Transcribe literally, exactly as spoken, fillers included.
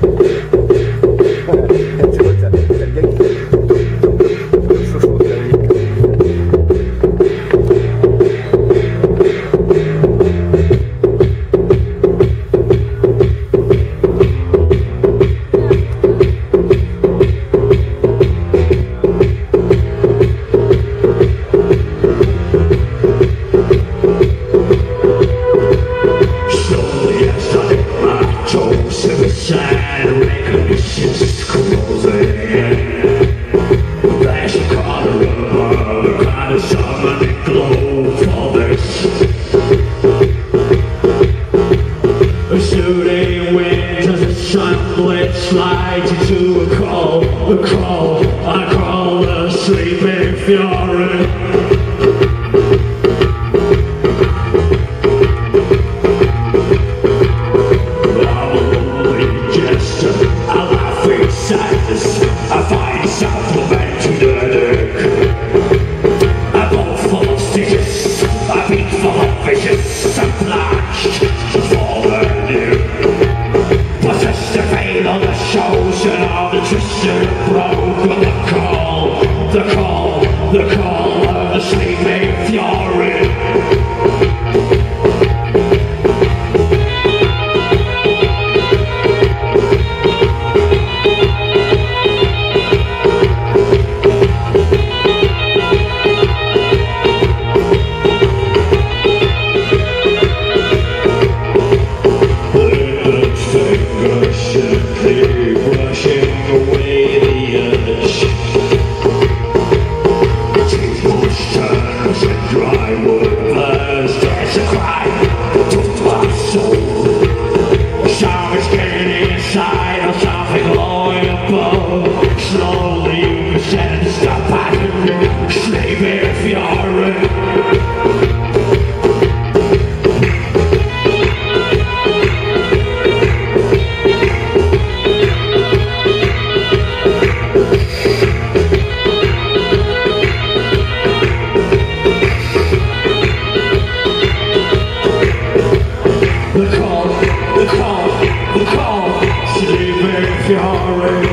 Shooting wind as the sunlit slides into a crawl, a crawl, I crawl, a sleeping fury. I'm only just a laughing sadness. I find self-lament I'm all full of stitches, I beat full of vicious, I'm flashed, fallen new. Possessed the veil on the shows and all the twisted and broken. The call, the call, the call of the sleeping fury. Gently brushing away the edge. Teeth turns and dry wood burns. There's a cry to my soul. Something's getting inside of something glowing above. Slowly you sense the pattern, sleeping fury. The call, the call, the call, sleeping fury.